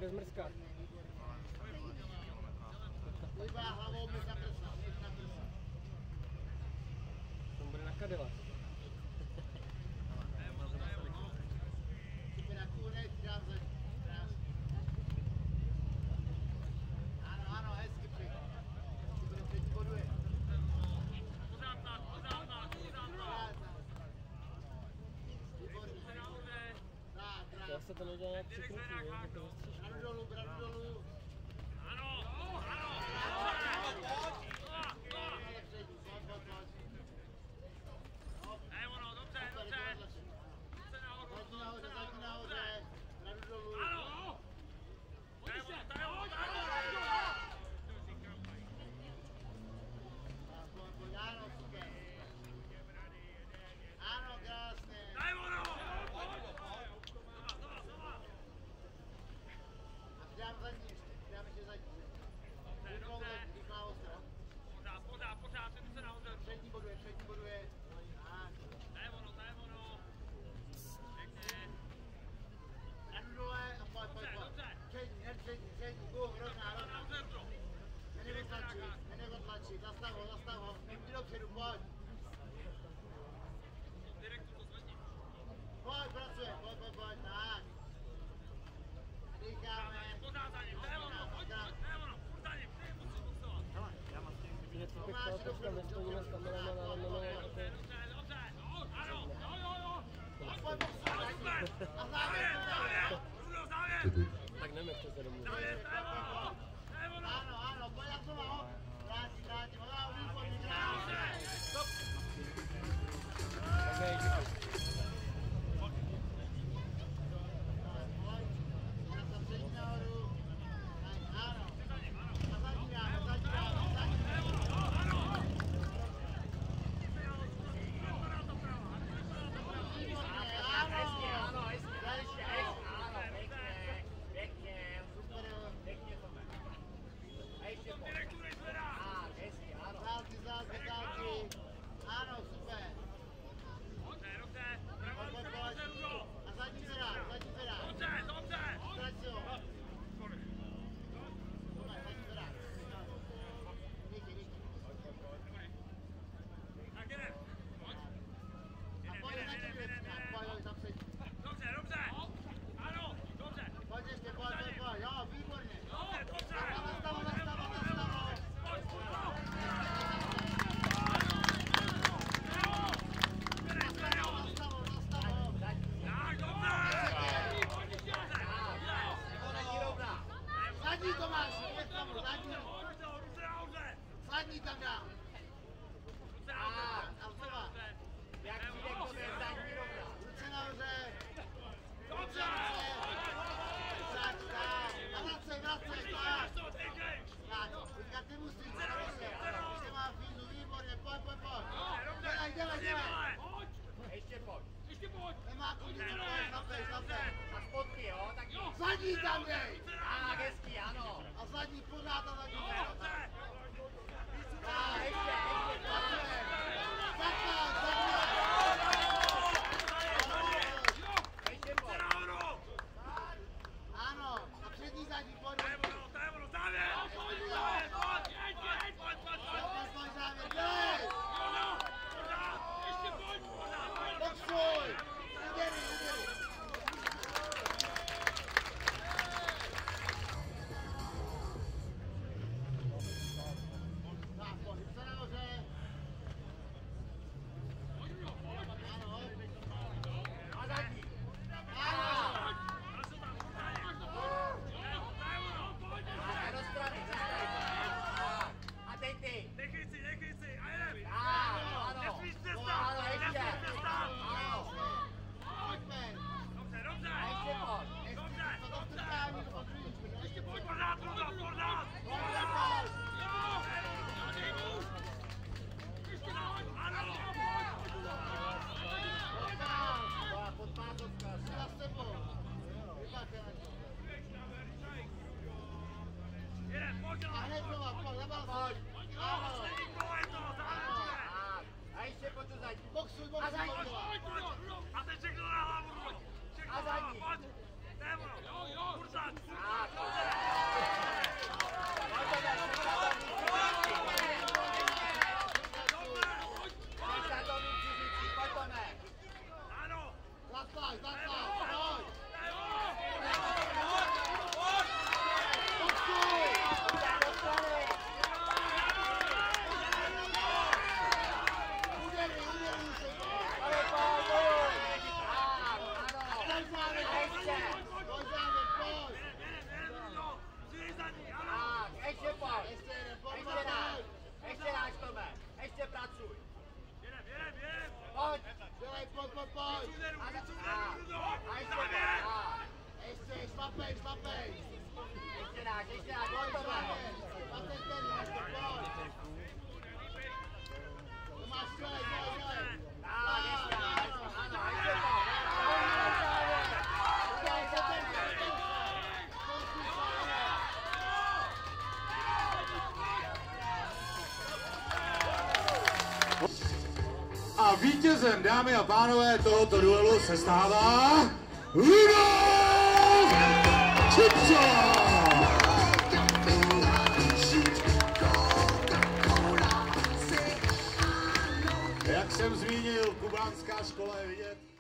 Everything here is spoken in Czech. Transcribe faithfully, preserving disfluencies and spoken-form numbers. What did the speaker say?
kde zmrzká. Hýbá hlavou, běž na prsa, běž na prsa. To bude na kadela. Super, na kůrnej, dám za krásně. Ano, ano, hezky pěkně. Super, teď boduje. Pořád tak, pořád tak, pořád tak. Výborně. Tak, Já krásně. se to nedělá nějak přikrutí, jako ze střížku. Bradu dolů, bradu dolů. Ano, ano, ne, ono, dobře, dobře. Jste nahoru, Zajdi nahoře, jste zajdi nahoru, nahoře. Bradu dolů. ano. To je ono, to je ono, to je ono. Tak, pojď, pojď, ano, super. Ano, krásně. To je ono. Znova, znova. A přidám zadní ještě, přidám ještě zadní. Dobře, dobře. Rychlá ostra. Pořád, pořád, pořád, jsem se nahoře. Přední boduje, přední boduje. Tak. To je ono, to je ono. Pěkně. Bradu dole a pojď, pojď, pojď. Dobře. Přední, hned přední, přední, bum, rovná, rovná. Nahoře to. Nenech ho tlačit, nenech ho tlačit, zastav ho, zastav ho. Jdi dopředu, pojď. Direktu to zvedni. Pojď, pracuje, pojď, pojď, pojď, tak. Dýcháme. Pořád za ním, to je ono, pojď, pojď, to je ono. Furt za ním, ty musíš postovat. Něco bych chtěl, teď tam nestojíme s kamerama na rameno. Dobře, dobře, dobře. Ano, jo, jo, jo. A pojď, pojď, Super. a Závěr, závěr, závěr. Rudo, závěr. Tak nemechte se domů. Závěr, to je ono. To je ono. ano, ano, pojď na to, no. Vrátí, vrátí, ona výborný, krásně. Stop. Okay. Pojď, já tam přední nahoru. Tak, ano. A zadní dáme, zadní dáme, zadní dáme. Výborně, ano. Ještě, Direktu nezvedá. Zálky, zálky, zálky. Ano, super. Dobře, dobře. Pravá Pojď, ruce, pojď, dobře, pojď. Rudo. A zadní zvedá, zadní zvedá. Dobře, dobře. Ztrať si ho. Sorry. Tohle, zadní zvedá. Díky, díky. Tak jdem. Pojď. A Jdem, pojď jdem, na jdem, tebe, jdem, tak jdem. pojď za přední. Dobře, dobře. Ano, dobře. Pojď ještě, pojď, pojď, pojď. Jo, výborně. Dobře, dobře. Zastavo, zastavo, zastavo. Pojď, pojď. Zastavo, zastavo. Tak, dobře. Zadní Tomáš, pojď tam, zadní. Ruce nahoře. Zadní tam dám. Ruce nahoře. A znova. Jak přijde k tobě zadní rovna. Ruce nahoře. Dobře. Tak, tak. A vracej, vracej, tak. Tak, teďka ty musíš nahoře. Ještě má fízu, výborně, pojď, pojď, pojď. Dělej, dělej, dělej. Ještě pojď. Ještě pojď. Nemá kudy, pojď, zapej, zapej. A spodky, jo? Tak jo. Zadní tam dej. Tak, hezký, ano. A zadní pořád a zadní. Dobře. Tak, ještě, ještě, pracuje. Zaklad, zaklad. Ještě pojď. Ano, a přední zadní, pojď. To je ono, to je ono, závěr. Pojď, závěr, pojď, pojď, pojď, pojď, pojď. Pojď, pojď, závěr, dělej. Ono, pořád, ještě pojď, pořád. Boxuj. Udělej, udělej. Tak, pojď, se nahoře. Ano. A zadní. Ano. A do strany, do strany. A teď ty. Nechyj si, nechyj si, a jdem. Ano. Nesmíš se No, stát, ano, ještě. nesmíš se stát. Pojďme. Dobře, dobře. Ještě pojď. Dobře, To to dobře. strkání, to područí. Ještě pojď. Pořád, pořád, pořád. Pojď, pojď. Ano. Podpásovka, sila s tebou. Vypadá. Jedem, pojď. A hned znova, pojď, nebal se. Ano. Poslední kolo je to, závěrečné. A ještě pojď to zadní. Boxuj, boxuj, A zadní, boxuj. pojď, pojď. A teď všechno na hlavu, pojď. Všechno na hlavu, pojď. To je ono. Furt zaď, furt zaď. Zatáž, zatáž, pojď! Udělej, udělej se, Ale pojď! Ano! Ještě! pojď závěr, pojď! Tak, ještě pojď! Ještě jeden, pojď, Ještě pojď! dáš! Ještě dáš, Tome! Ještě pracuj! Pojď! Dělej, pojď, pojď, pojď! A, a, a ještě pojď! A, Ještě, šlapej, šlapej! ještě dáš, ještě dáš, pojď, Pojď, Tome! Patej ten, ještě, pojď! To máš dělej, dělej, dělej! Tak, ještě dáš, ano, ještě pojď! Udělej se ten! A vítězem, dámy a pánové, tohoto duelu se stává Rudolf Čipsa! Jak jsem zmínil, kubánská škola je vidět.